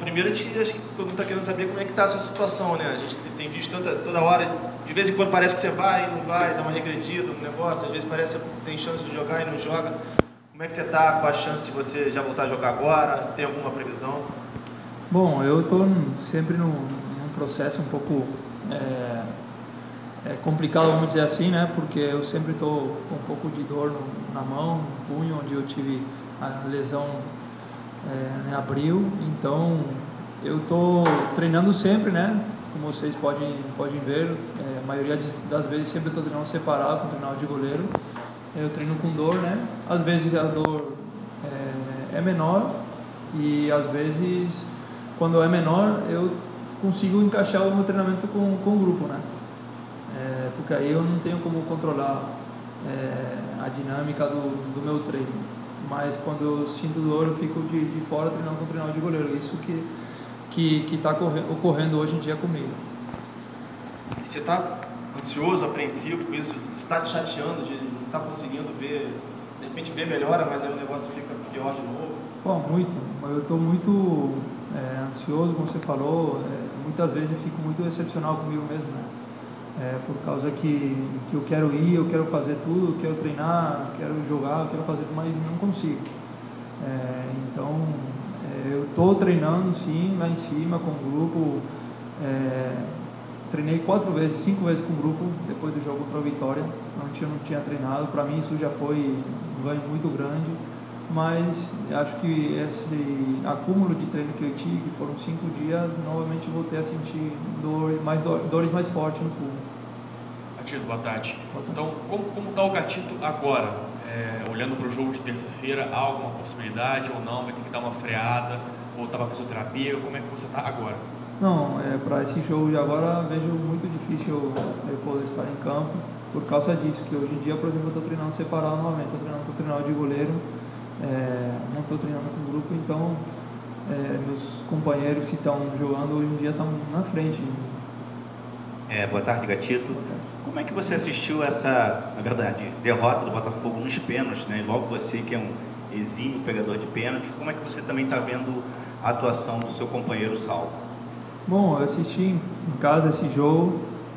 primeiro acho que todo mundo está querendo saber como é que está a sua situação, né? A gente tem visto toda hora, de vez em quando parece que você vai e não vai, dá uma regredida no negócio, às vezes parece que tem chance de jogar e não joga. Como é que você está com a chance de você já voltar a jogar agora? Tem alguma previsão? Bom, eu estou sempre num processo um pouco complicado, vamos dizer assim, né? Porque eu sempre estou com um pouco de dor na mão, no punho, onde eu tive a lesão em abril. Então, eu estou treinando sempre, né? Como vocês podem ver, a maioria das vezes sempre estou treinando separado, com treinador de goleiro. Eu treino com dor, né? Às vezes a dor é menor e às vezes, quando é menor, eu consigo encaixar o meu treinamento com o grupo, né? Porque aí eu não tenho como controlar a dinâmica do meu treino. Mas quando eu sinto dor, eu fico de fora treinando com o treinador de goleiro. Isso que está ocorrendo hoje em dia comigo. Você está ansioso, apreensivo com isso? Você está te chateando de não estar conseguindo ver, de repente ver melhora, mas aí o negócio fica pior de novo? Bom, muito. Eu estou muito ansioso, como você falou. Muitas vezes eu fico muito excepcional comigo mesmo, né? Por causa que eu quero ir, eu quero fazer tudo, eu quero treinar, eu quero jogar, eu quero fazer tudo, mas não consigo. Então, eu estou treinando sim, lá em cima com o grupo. Treinei 5 vezes com o grupo depois do jogo contra a Vitória. Antes eu não tinha treinado, para mim isso já foi um ganho muito grande. Mas acho que esse acúmulo de treino que eu tive, que foram 5 dias, novamente voltei a sentir dores mais fortes no pulso. Gatito, boa tarde. Então, como está o Gatito agora? Olhando para o jogo de terça-feira, há alguma possibilidade ou não? Vai ter que dar uma freada? Ou estava com fisioterapia? Como é que você está agora? Não, para esse jogo de agora vejo muito difícil eu poder estar em campo por causa disso, que hoje em dia, por exemplo, eu estou treinando separado novamente, estou treinando com o treinador de goleiro. Não estou treinando com o grupo, então meus companheiros que estão jogando hoje em dia estão na frente. Boa tarde, Gatito. Como é que você assistiu essa, na verdade, derrota do Botafogo nos pênaltis, né? Logo você que é um exímio pegador de pênaltis, como é que você também está vendo a atuação do seu companheiro Saulo? Bom, eu assisti em casa esse jogo,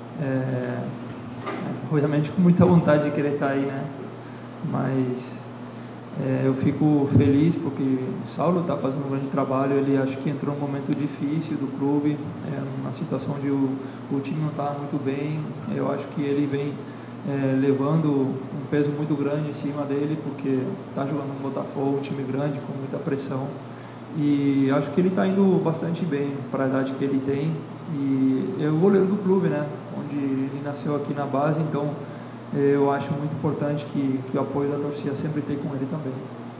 obviamente com muita vontade de querer estar aí, né? Mas eu fico feliz porque o Saulo está fazendo um grande trabalho. Ele acho que entrou num momento difícil do clube, numa situação onde o time não está muito bem. Eu acho que ele vem levando um peso muito grande em cima dele, porque está jogando no Botafogo, um time grande, com muita pressão. E acho que ele está indo bastante bem para a idade que ele tem. E é o goleiro do clube, né? Onde ele nasceu aqui na base, então eu acho muito importante que o apoio da torcida sempre tenha com ele também.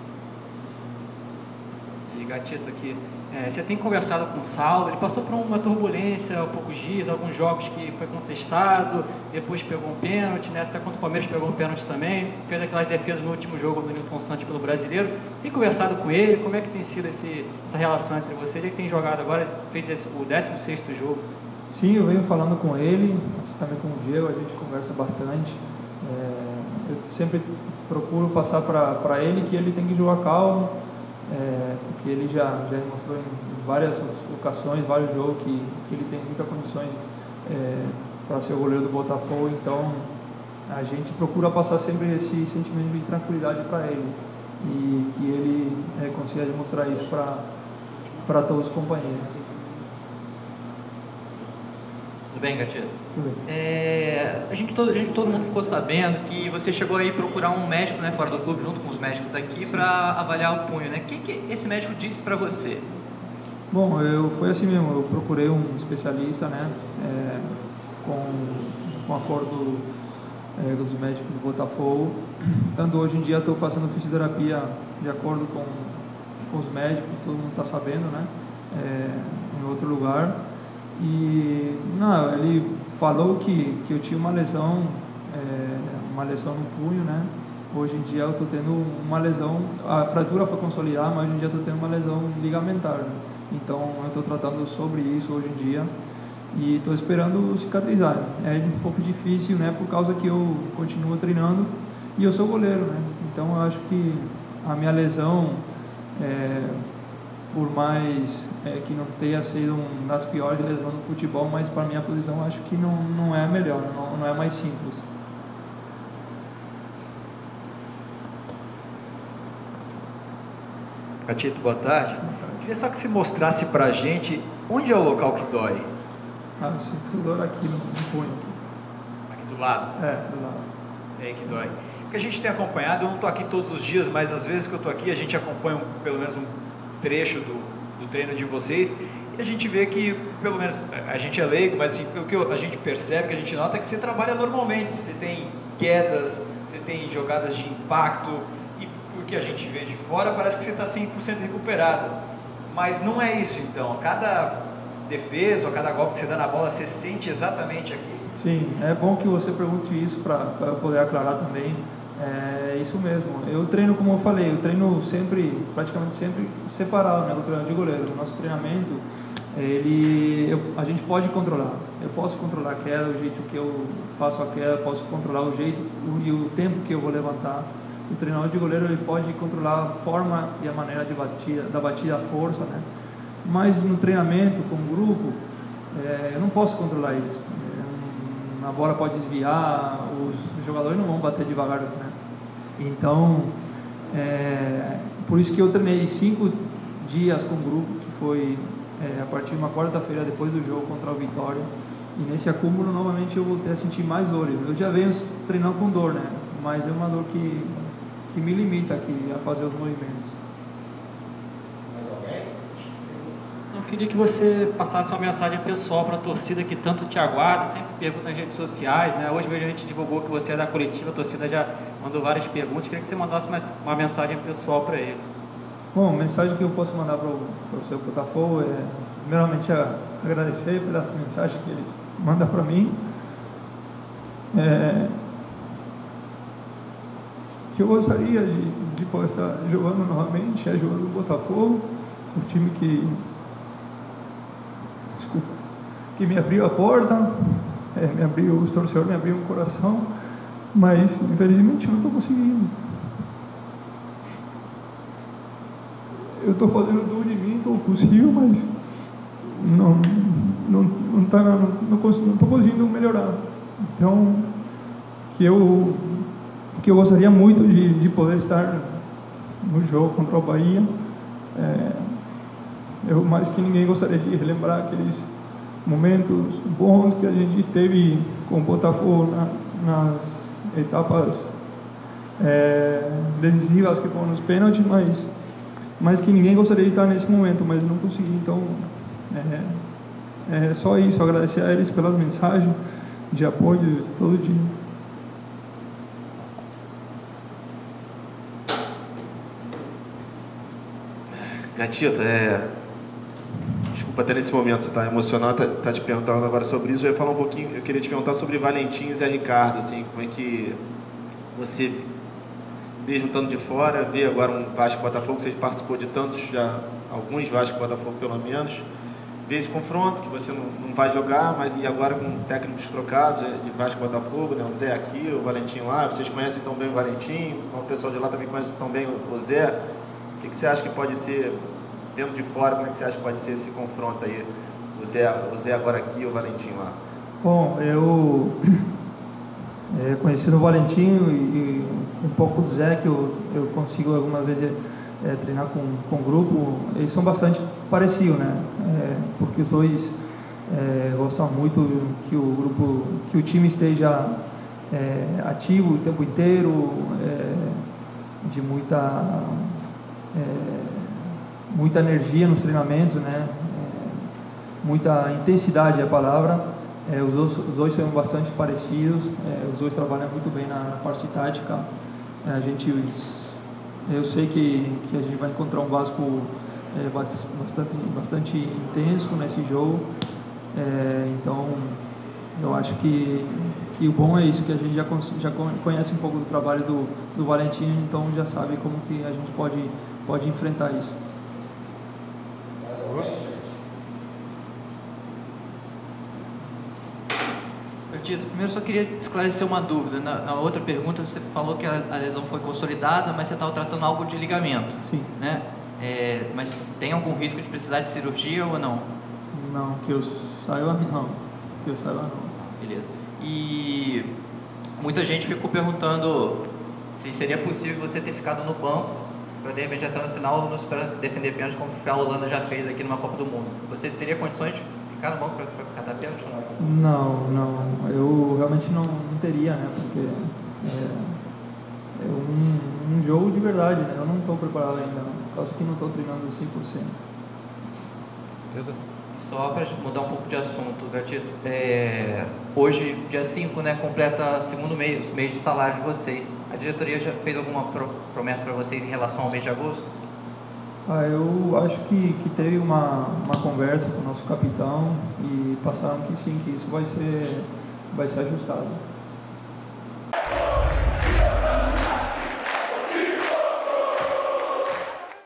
E Gatito aqui, você tem conversado com o Saulo, ele passou por uma turbulência há poucos dias, alguns jogos que foi contestado, depois pegou um pênalti, né? Até contra o Palmeiras pegou um pênalti também, fez aquelas defesas no último jogo do Nilton Santos pelo Brasileiro. Tem conversado com ele? Como é que tem sido essa relação entre vocês? Ele tem jogado agora, fez o 16º jogo. Sim, eu venho falando com ele, assim, também com o Diego, a gente conversa bastante. Eu sempre procuro passar para ele que ele tem que jogar calmo, porque ele já demonstrou em várias ocasiões, vários jogos, que ele tem muitas condições para ser o goleiro do Botafogo. Então a gente procura passar sempre esse sentimento de tranquilidade para ele e que ele consiga demonstrar isso para todos os companheiros. Tudo bem, Gatito? Tudo bem. Todo mundo ficou sabendo que você chegou aí procurar um médico, né, fora do clube, junto com os médicos daqui, para avaliar o punho, né? O que esse médico disse para você? Bom, foi assim mesmo. Eu procurei um especialista, né, com acordo dos médicos do Botafogo. Tanto hoje em dia estou fazendo fisioterapia de acordo com os médicos, todo mundo está sabendo, né, em outro lugar. E não, ele falou que eu tinha uma lesão no punho, né? Hoje em dia eu estou tendo uma lesão, a fratura foi consolidada, mas hoje em dia estou tendo uma lesão ligamentar, né? Então eu estou tratando sobre isso hoje em dia e estou esperando cicatrizar. É um pouco difícil, né? Por causa que eu continuo treinando e eu sou goleiro, né? Então eu acho que a minha lesão por mais que não tenha sido uma das piores lesões no futebol, mas para minha posição acho que não é melhor, não é mais simples. Gatito, boa tarde. Queria só que você mostrasse para a gente onde é o local que dói. Eu sinto dor aqui no punho. Aqui do lado? Do lado. É aí que dói. O que a gente tem acompanhado, eu não estou aqui todos os dias, mas às vezes que eu estou aqui, a gente acompanha pelo menos um trecho do treino de vocês, e a gente vê que, pelo menos, a gente é leigo, mas assim, pelo que a gente percebe, que a gente nota, é que você trabalha normalmente, você tem quedas, você tem jogadas de impacto, e o que a gente vê de fora, parece que você está 100% recuperado, mas não é isso então, a cada defesa, a cada golpe que você dá na bola, você sente exatamente aqui? Sim, é bom que você pergunte isso para poder aclarar também. É isso mesmo. Eu treino, como eu falei, eu treino praticamente sempre separado, né, do treinador de goleiro. O nosso treinamento, a gente pode controlar. Eu posso controlar a queda, o jeito que eu faço a queda, posso controlar o jeito e o tempo que eu vou levantar. O treinador de goleiro ele pode controlar a forma e a maneira de da batida, a força, né? Mas no treinamento com o grupo, eu não posso controlar isso. A bola pode desviar, os jogadores não vão bater devagar, né? Então, por isso que eu treinei 5 dias com o grupo, que foi a partir de uma quarta-feira depois do jogo contra o Vitória. E nesse acúmulo, novamente, eu voltei a sentir mais dores. Eu já venho treinando com dor, né? Mas é uma dor que me limita aqui a fazer os movimentos. Eu queria que você passasse uma mensagem pessoal para a torcida que tanto te aguarda, sempre pergunta nas redes sociais, né? Hoje mesmo a gente divulgou que você é da coletiva, a torcida já mandou várias perguntas, queria que você mandasse uma mensagem pessoal para ele. Bom, a mensagem que eu posso mandar para o torcedor Botafogo é, primeiramente, agradecer pelas mensagens que ele manda para mim. Que eu gostaria de poder estar jogando novamente, jogando no Botafogo, o time que me abriu a porta, os torcedores me abriram o coração, mas infelizmente eu não estou conseguindo. Eu estou fazendo tudo de mim, estou possível, mas não estou conseguindo melhorar. Então, que eu gostaria muito de poder estar no jogo contra o Bahia. Eu mais que ninguém gostaria de relembrar aqueles momentos bons que a gente teve com o Botafogo nas etapas decisivas que foram nos pênaltis, mas que ninguém gostaria de estar nesse momento, mas não consegui. Então é só isso, agradecer a eles pelas mensagens de apoio todo dia. Gatito, desculpa até nesse momento você está emocionado, tá te perguntando agora sobre isso. Eu ia falar um pouquinho, eu queria te perguntar sobre Valentim e Zé Ricardo, assim, como é que você, mesmo estando de fora, vê agora um Vasco Botafogo, você participou de tantos já, alguns Vasco Botafogo pelo menos, vê esse confronto que você não vai jogar, mas e agora com técnicos trocados de Vasco Botafogo, né, o Zé aqui, o Valentim lá, vocês conhecem tão bem o Valentim, o pessoal de lá também conhece tão bem o Zé. O que você acha que pode ser, vendo de fora, como é que você acha que pode ser esse confronto aí, o Zé agora aqui e o Valentim lá? Bom, eu conheci o Valentim e um pouco do Zé, que eu consigo algumas vezes treinar com o grupo. Eles são bastante parecidos, né? Porque os dois gostam muito que o time esteja ativo o tempo inteiro, de muita energia nos treinamentos, né? Muita intensidade é a palavra. Os dois são bastante parecidos, os dois trabalham muito bem na parte tática. Eu sei que a gente vai encontrar um Vasco bastante intenso nesse jogo, então eu acho que o bom é isso, que a gente já conhece um pouco do trabalho do Valentim, então já sabe como que a gente pode enfrentar isso. Tito, primeiro só queria esclarecer uma dúvida. Na outra pergunta você falou que a lesão foi consolidada, mas você estava tratando algo de ligamento. Sim. Né? Mas tem algum risco de precisar de cirurgia ou não? Não, que eu saiba não. Que eu saiba não. Beleza. E muita gente ficou perguntando se seria possível você ter ficado no banco para de repente entrar no final para defender pênalti, como a Holanda já fez aqui numa Copa do Mundo. Você teria condições de ficar no banco para catar pênalti ou não? Não. Eu realmente não teria, né? Porque é um jogo de verdade, né? Eu não estou preparado ainda, por causa que não estou treinando 100%. Beleza? Só para mudar um pouco de assunto, Gatito, hoje, dia 5, né, completa segundo mês de salário de vocês. A diretoria já fez alguma promessa para vocês em relação ao mês de agosto? Eu acho que teve uma conversa com o nosso capitão e passaram que sim, que isso vai ser ajustado.